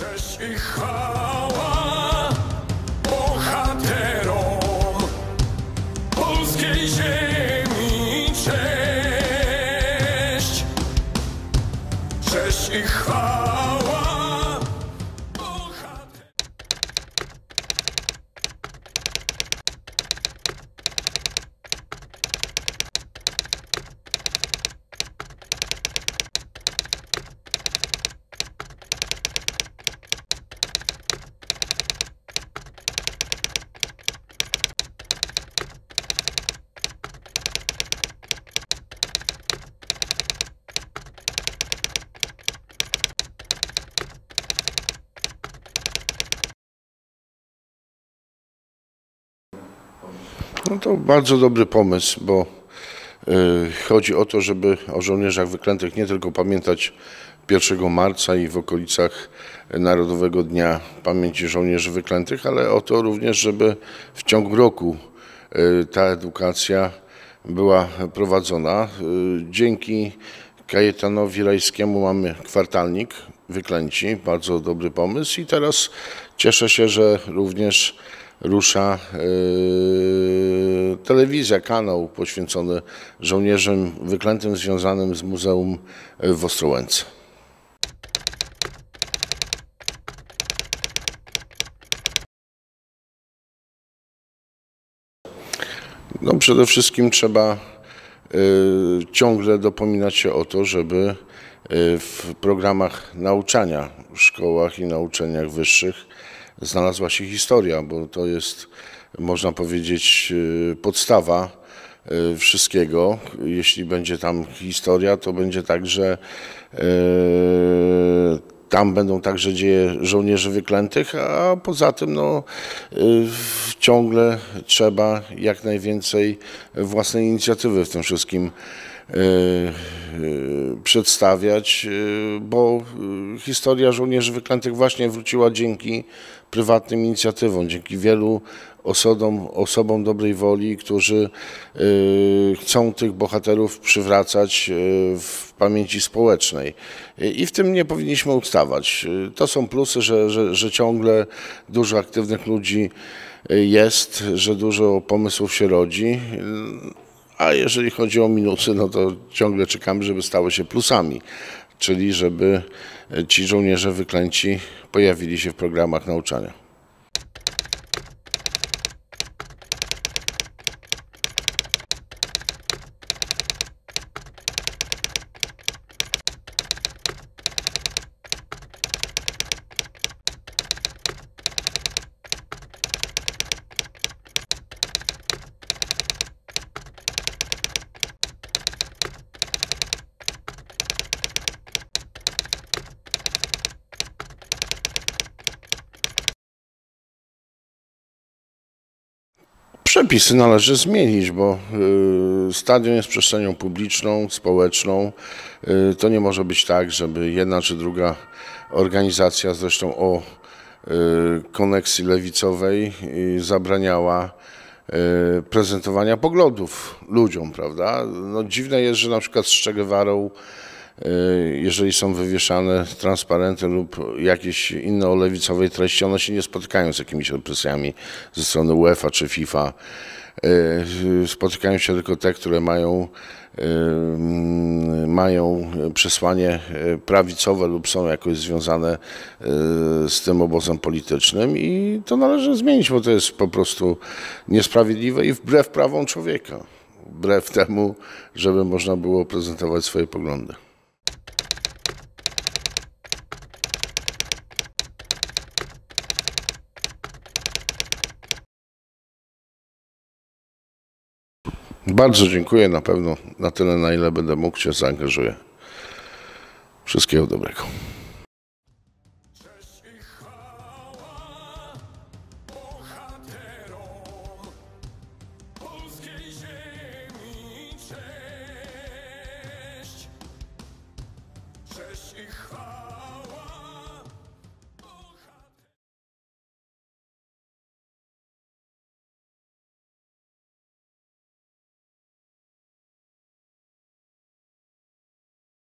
Cześć i chwała bohaterom polskiej ziemi, cześć. Cześć i chwała bohaterom. No to bardzo dobry pomysł, bo chodzi o to, żeby o żołnierzach wyklętych nie tylko pamiętać 1 marca i w okolicach Narodowego Dnia Pamięci Żołnierzy Wyklętych, ale o to również, żeby w ciągu roku ta edukacja była prowadzona. Dzięki Kajetanowi Rajskiemu mamy kwartalnik Wyklęci, bardzo dobry pomysł i teraz cieszę się, że również rusza telewizja, kanał poświęcony żołnierzom wyklętym związanym z Muzeum w Ostrołęce. No, przede wszystkim trzeba ciągle dopominać się o to, żeby w programach nauczania w szkołach i na uczelniach wyższych znalazła się historia, bo to jest, można powiedzieć, podstawa wszystkiego. Jeśli będzie tam historia, to będzie także tam będą także dzieje żołnierzy wyklętych, a poza tym no, ciągle trzeba jak najwięcej własnej inicjatywy w tym wszystkim przedstawiać, bo historia żołnierzy wyklętych właśnie wróciła dzięki prywatnym inicjatywom, dzięki wielu osobom dobrej woli, którzy chcą tych bohaterów przywracać w pamięci społecznej. I w tym nie powinniśmy ustawać. To są plusy, że ciągle dużo aktywnych ludzi jest, że dużo pomysłów się rodzi. A jeżeli chodzi o minusy, no to ciągle czekamy, żeby stały się plusami, czyli żeby ci żołnierze wyklęci pojawili się w programach nauczania. Przepisy należy zmienić, bo stadion jest przestrzenią publiczną, społeczną. To nie może być tak, żeby jedna czy druga organizacja, zresztą o koneksji lewicowej, zabraniała prezentowania poglądów ludziom, prawda? No, dziwne jest, że na przykład z Che Guevarą, jeżeli są wywieszane transparenty lub jakieś inne o lewicowej treści, one się nie spotykają z jakimiś represjami ze strony UEFA czy FIFA. Spotykają się tylko te, które mają przesłanie prawicowe lub są jakoś związane z tym obozem politycznym i to należy zmienić, bo to jest po prostu niesprawiedliwe i wbrew prawom człowieka, wbrew temu, żeby można było prezentować swoje poglądy. Bardzo dziękuję, na pewno na tyle, na ile będę mógł, się zaangażuję. Wszystkiego dobrego. Cześć i chwała bohaterom polskiej ziemi, cześć. Cześć i chwała.